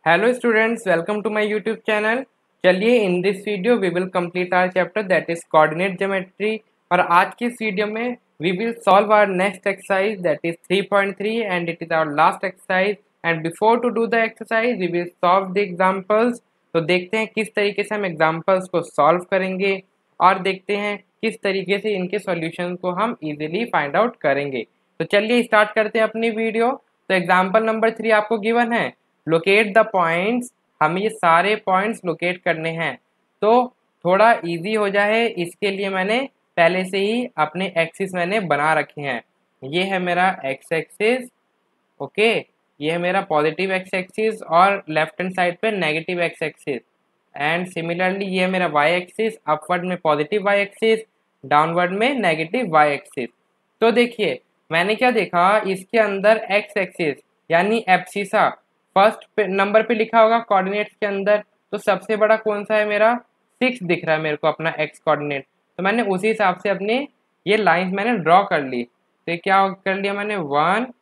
Hello students, welcome to my YouTube channel. चलिए in this video we will complete our chapter that is coordinate geometry और आज की इस video में we will solve our next exercise that is 3.3 and it is our last exercise and before to do the exercise we will solve the examples. तो देखते हैं किस तरीके से हम examples को solve करेंगे और देखते हैं किस तरीके से इनके solutions को हम easily find out करेंगे. तो चलिए start करते हैं अपनी वीडियो. तो एग्जाम्पल नंबर 3 आपको गिवन है, लोकेट द पॉइंट्स. हमें ये सारे पॉइंट्स लोकेट करने हैं. तो थोड़ा इजी हो जाए इसके लिए मैंने पहले से ही अपने एक्सिस मैंने बना रखे हैं. ये है मेरा एक्स एक्सिस, ओके. ये है मेरा पॉजिटिव एक्स एक्सिस और लेफ्ट हैंड साइड पे negative x axis. And similarly ये है मेरा वाई एक्सिस, अपवर्ड में पॉजिटिव वाई एक्सिस, डाउनवर्ड में नेगेटिव वाई एक्सिस. तो देखिए मैंने क्या देखा, इसके अंदर एक्स एक्सिस यानी एब्सिसा फर्स्ट नंबर पे लिखा होगा कोऑर्डिनेट्स के अंदर. तो सबसे बड़ा कौन सा है मेरा 6 दिख रहा है मेरे को अपना एक्स कोऑर्डिनेट. तो मैंने उसी हिसाब से अपने ये लाइंस मैंने ड्रॉ कर ली. तो क्या कर लिया मैंने 1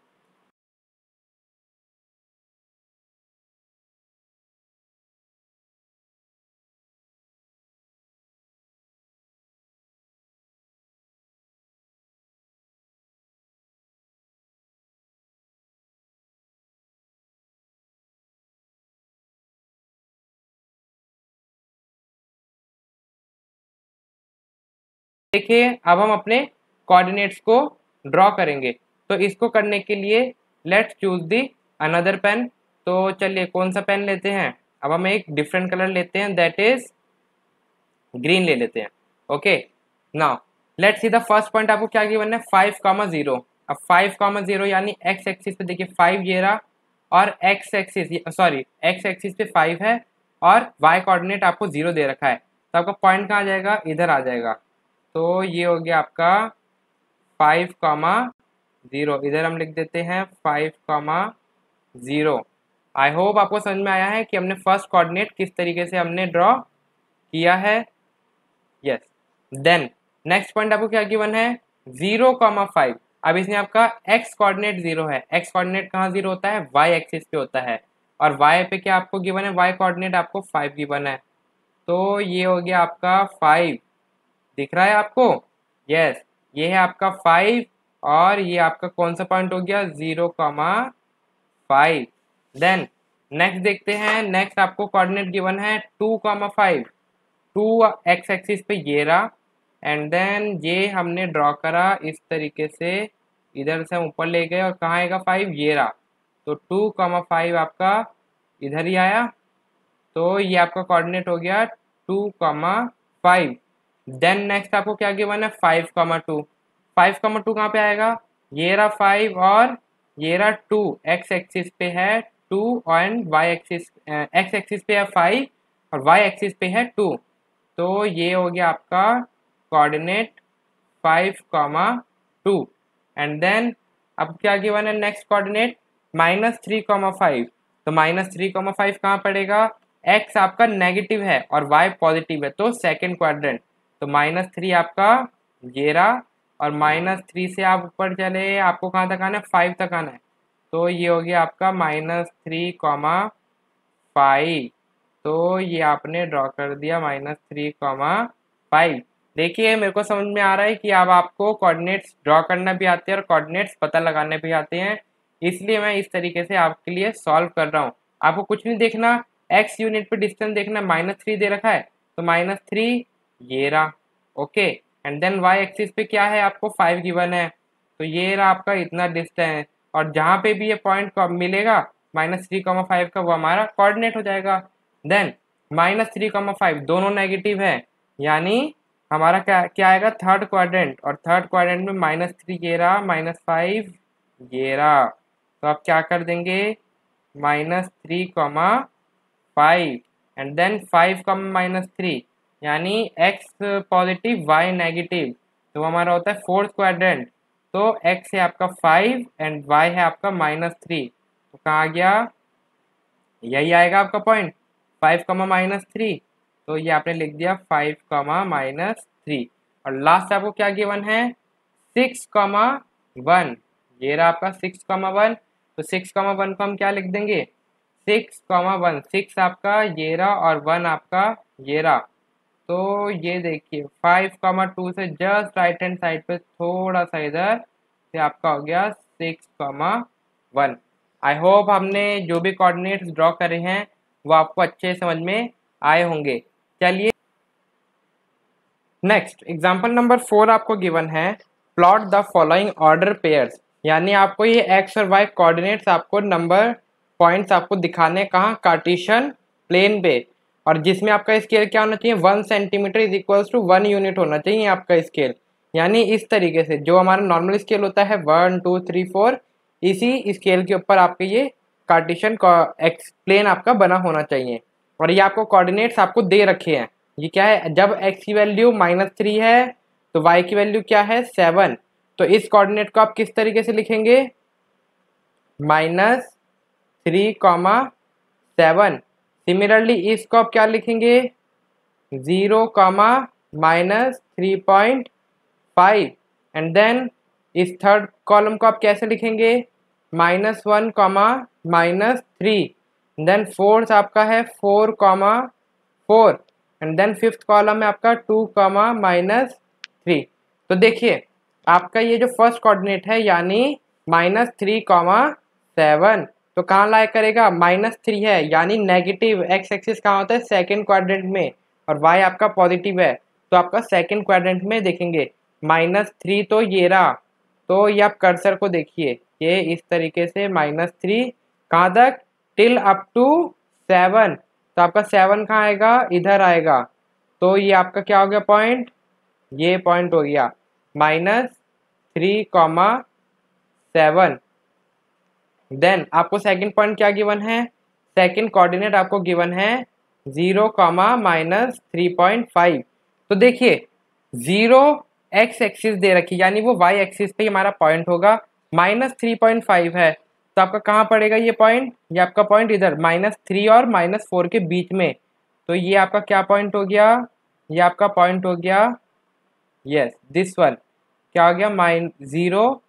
देखिए अब हम अपने कोऑर्डिनेट्स को ड्रॉ करेंगे. तो इसको करने के लिए let's choose the another pen. तो चलिए कौन सा पेन लेते हैं. अब हम एक डिफरेंट कलर लेते हैं दैट इज ग्रीन ले लेते हैं. Okay now let's see the first point. आपको क्या गिवन है 5,0. अब 5,0 यानी एक्स एक्सिस पे देखिए 5 ये रहा और एक्स एक्सिस पे 5 है और वाई कोऑर्डिनेट आपको 0 दे रखा है. तो आपका पॉइंट कहाँ आ जाएगा, इधर आ जाएगा. तो ये हो गया आपका 5,0. इधर हम लिख देते हैं 5,0. आई होप आपको समझ में आया है कि हमने फर्स्ट कोऑर्डिनेट किस तरीके से हमने ड्रॉ किया है. यस. देन नेक्स्ट पॉइंट आपको क्या गिवन है 0,5. अब इसमें आपका एक्स कोऑर्डिनेट 0 है. एक्स कोऑर्डिनेट कहाँ 0 होता है, वाई एक्सिस पे होता है. और वाई पे क्या आपको गिवन है, वाई कोऑर्डिनेट आपको 5 गिवन है. तो ये हो गया आपका 5. दिख रहा है आपको. यस ये है आपका 5 और ये आपका कौन सा पॉइंट हो गया 0,5. देन नेक्स्ट देखते हैं. नेक्स्ट आपको कोऑर्डिनेट गिवन है 2,5. 2 एक्स एक्सिस पे ये रहा एंड देन ये हमने ड्रॉ करा इस तरीके से. इधर से हम ऊपर ले गए और कहाँ आएगा 5 ये रहा. तो 2,5 आपका इधर ही आया. तो ये आपका कोऑर्डिनेट हो गया 2,5. देन नेक्स्ट आपको क्या गिवन है 5,2. 5,2 कहाँ पे आएगा, ये रहा 5 और ये रहा 2. एक्स एक्सिस पे है 2 और वाई एक्सिस एक्स एक्सिस पे है 5 और वाई एक्सिस पे है 2. तो ये हो गया आपका कोऑर्डिनेट 5,2. एंड देन अब क्या गिवन है नेक्स्ट कोऑर्डिनेट -3,5. तो -3,5 कहाँ पड़ेगा, एक्स आपका नेगेटिव है और वाई पॉजिटिव है तो सेकंड क्वाड्रेंट. तो -3 आपका ये रहा और -3 से आप ऊपर चले आपको कहाँ तक आना है 5 तक आना है. तो ये हो गया आपका -3,5. तो ये आपने ड्रॉ कर दिया -3,5. देखिए मेरे को समझ में आ रहा है कि अब आपको कोऑर्डिनेट्स ड्रॉ करना भी आते हैं और कोऑर्डिनेट्स पता लगाने भी आते हैं. इसलिए मैं इस तरीके से आपके लिए सॉल्व कर रहा हूँ. आपको कुछ नहीं देखना, एक्स यूनिट पे डिस्टेंस देखना. -3 दे रखा है तो -3 ये रहा. Okay and then y axis पे क्या है आपको 5 गिवन है. तो ये रहा आपका इतना डिस्टेंस और जहाँ पे भी ये पॉइंट मिलेगा -3,5 का वो हमारा कोऑर्डिनेट हो जाएगा. देन -3,5 दोनों नेगेटिव है यानी हमारा क्या क्या आएगा थर्ड क्वाड्रेंट. और थर्ड क्वाड्रेंट में -3 ये रहा -5 ये रहा. तो आप क्या कर देंगे -3,5 एंड देन 5, -3 यानी एक्स पॉजिटिव वाई नेगेटिव. तो हमारा होता है फोर्थ क्वाड्रेंट. तो एक्स है आपका 5 एंड वाई है आपका -3. तो कहाँ आ गया, यही आएगा आपका पॉइंट 5, -3. तो ये आपने लिख दिया 5, -3. और लास्ट आपको क्या गिवन है 6,1. ये रहा आपका 6,1. तो 6,1 को हम क्या लिख देंगे 6,1, 6 आपका ये रहा और 1 आपका ये रहा। तो ये देखिए 5,2 से जस्ट राइट हैंड साइड पे थोड़ा सा इधर से आपका हो गया 6,1। आई होप हमने जो भी कोऑर्डिनेट्स ड्रॉ करे हैं वो आपको अच्छे समझ में आए होंगे। चलिए नेक्स्ट एग्जांपल नंबर 4 आपको गिवन है, plot the following order pairs, यानी आपको ये एक्स और वाई कोऑर्डिनेट्स आपको नंबर पॉइंट्स आपको दिखाने कहाँ, कार्टेशियन प्लेन पे, और जिसमें आपका स्केल क्या होना चाहिए, 1 centimetre is equals to 1 unit होना चाहिए आपका स्केल। यानी इस तरीके से जो हमारा नॉर्मल स्केल होता है 1 2 3 4, इसी स्केल के ऊपर आपके ये कार्टेशियन एक्स प्लेन आपका बना होना चाहिए। और ये आपको कोऑर्डिनेट्स आपको दे रखे हैं। ये क्या है, जब x की वैल्यू -3 है तो y की वैल्यू क्या है 7। तो इस कोऑर्डिनेट को आप किस तरीके से लिखेंगे, -3,7। सिमिलरली इसको आप क्या लिखेंगे, 0,-3.5। एंड देन इस थर्ड कॉलम को आप कैसे लिखेंगे, -1, -3। देन फोर्थ आपका है 4,4। एंड देन फिफ्थ कॉलम में आपका 2, -3। तो देखिए आपका ये जो फर्स्ट कोऑर्डिनेट है यानी -3,7, तो कहाँ लाया करेगा, -3 है यानी नेगेटिव, एक्स एक्सिस कहाँ होता है, सेकंड क्वाड्रेंट में, और वाई आपका पॉजिटिव है तो आपका सेकंड क्वाड्रेंट में देखेंगे। -3 तो ये रहा, तो ये आप कर्सर को देखिए, ये इस तरीके से -3 कहाँ तक, टिल अप टू 7। तो आपका 7 कहाँ आएगा, इधर आएगा। तो ये आपका क्या हो गया पॉइंट, ये पॉइंट हो गया -3,7। देन आपको सेकंड पॉइंट क्या गिवन है, सेकंड कोऑर्डिनेट आपको गिवन है 0, -3.5। तो देखिए 0 एक्स एक्सिस दे रखी, यानी वो वाई एक्सिस पे हमारा पॉइंट होगा। -3.5 है तो आपका कहाँ पड़ेगा ये पॉइंट, ये आपका पॉइंट इधर -3 और -4 के बीच में। तो ये आपका क्या पॉइंट हो गया, ये आपका पॉइंट हो गया, यस दिस वन, क्या हो गया, -0,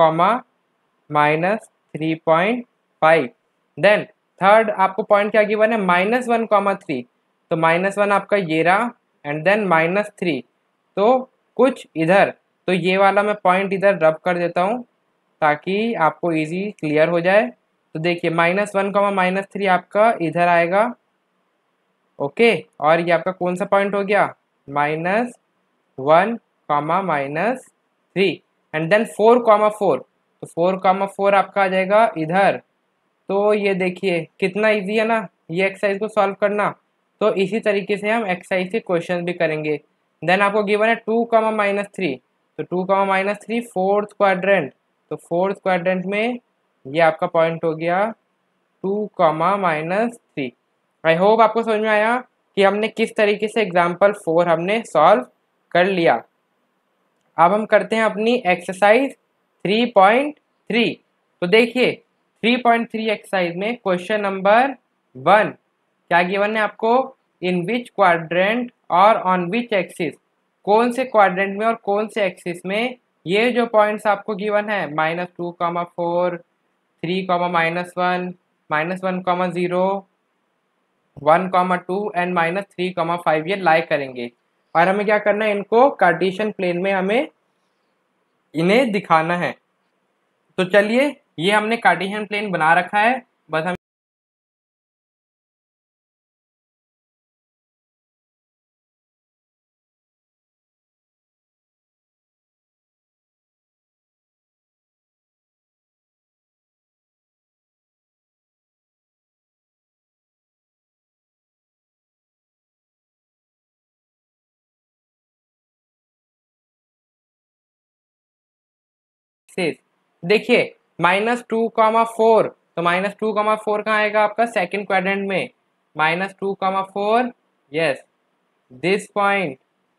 -3.5। देन थर्ड आपको पॉइंट क्या गिवन है, -1, 3। तो -1 आपका ये रहा, एंड देन -3 तो कुछ इधर। तो ये वाला मैं पॉइंट इधर रब कर देता हूँ ताकि आपको इजी क्लियर हो जाए। तो देखिए -1, -3 आपका इधर आएगा, ओके। और ये आपका कौन सा पॉइंट हो गया, -1, -3। एंड देन 4,4, तो 4,4 आपका आ जाएगा इधर। तो ये देखिए कितना इजी है ना ये एक्सरसाइज को सॉल्व करना। तो इसी तरीके से हम एक्सरसाइज के क्वेश्चन भी करेंगे। देन आपको गिवन है 2, -3, तो 2, -3 फोर्थ क्वाड्रेंट, तो फोर्थ क्वाड्रेंट में ये आपका पॉइंट हो गया 2, -3। आई होप आपको समझ में आया कि हमने किस तरीके से एग्जाम्पल 4 हमने सॉल्व कर लिया। अब हम करते हैं अपनी एक्सरसाइज 3.3। तो देखिए 3.3 एक्सरसाइज में क्वेश्चन नंबर 1 क्या गिवन है आपको, इन विच क्वाड्रेंट और ऑन विच एक्सिस, कौन से क्वाड्रेंट में और कौन से एक्सिस में ये जो पॉइंट्स आपको गिवन है -2,4, 3, -1, -1,0, 1,2 एंड -3,5 ये लाई करेंगे। और हमें क्या करना है, इनको कार्टेशियन प्लेन में हमें इन्हें दिखाना है। तो चलिए ये हमने कार्टेशियन प्लेन बना रखा है, बस हम देखिए -2,4, तो -2,4 कहाँ आएगा आपका सेकंड क्वाड्रेंट में, -2,4, यस दिस पॉइंट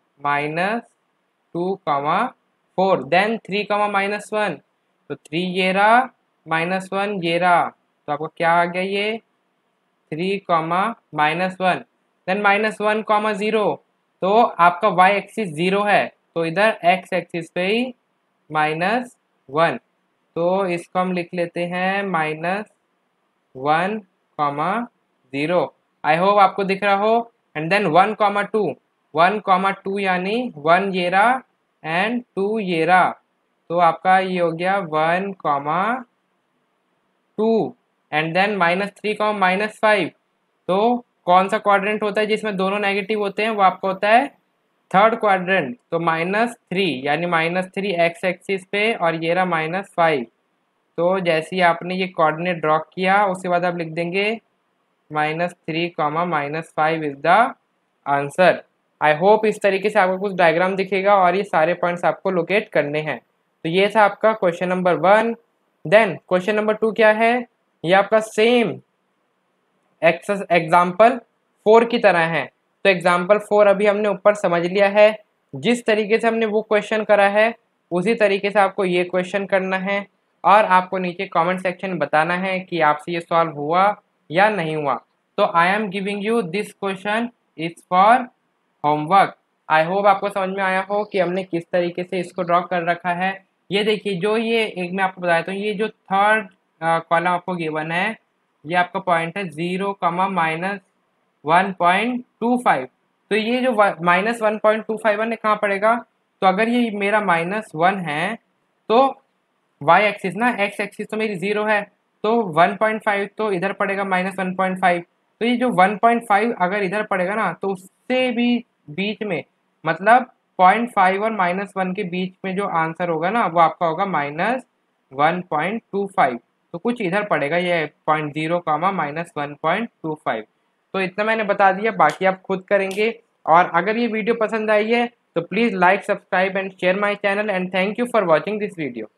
-2,4। देन 3, -1, तो 3 ये रहा, -1 ये रहा, तो आपको क्या आ गया ये 3, -1। देन -1,0, तो आपका y एक्सिस 0 है तो इधर x एक्सिस पे ही -1, तो इसको हम लिख लेते हैं -1, 0। आई होप आपको दिख रहा हो। एंड देन 1,2, 1,2 यानी 1 ये रहा एंड 2 ये रहा, तो आपका ये हो गया 1,2। एंड देन -3, -5, तो कौन सा क्वाड्रेंट होता है जिसमें दोनों नेगेटिव होते हैं? वो आपका होता है थर्ड क्वाड्रेंट। तो -3 यानी -3 एक्स एक्सिस पे और ये रहा -5। तो जैसे ही आपने ये कोऑर्डिनेट ड्रॉ किया उसके बाद आप लिख देंगे -3, -5 is the answer. I hope इस तरीके से आपको कुछ डायग्राम दिखेगा और ये सारे पॉइंट्स आपको लोकेट करने हैं। तो ये था आपका question number 1। Then question number 2 क्या है? ये आपका सेम एग्जाम्पल 4 की तरह है। तो एग्जाम्पल 4 अभी हमने ऊपर समझ लिया है। जिस तरीके से हमने वो क्वेश्चन करा है उसी तरीके से आपको ये क्वेश्चन करना है और आपको नीचे कमेंट सेक्शन में बताना है कि आपसे ये सॉल्व हुआ या नहीं हुआ। तो I am giving you this question is for homework. I hope आपको समझ में आया हो कि हमने किस तरीके से इसको ड्रॉ कर रखा है। ये देखिए, जो ये एक मैं आपको बताता हूँ, ये जो थर्ड कॉलम आपको गिवन है ये आपका पॉइंट है 0, -1.25। तो ये जो -1.25 है कहाँ पड़ेगा? तो अगर ये मेरा -1 है तो y एक्सिस ना, x एक्सिस तो मेरी 0 है, तो 1.5 तो इधर पड़ेगा -1.5। तो ये जो 1.5 अगर इधर पड़ेगा ना तो उससे भी बीच में, मतलब 0.5 और -1 के बीच में जो आंसर होगा ना वो आपका होगा -1.25। तो कुछ इधर पड़ेगा ये 0.0, -1.25। तो इतना मैंने बता दिया, बाकी आप खुद करेंगे। और अगर ये वीडियो पसंद आई है तो please like, subscribe and share my channel and thank you for watching this video.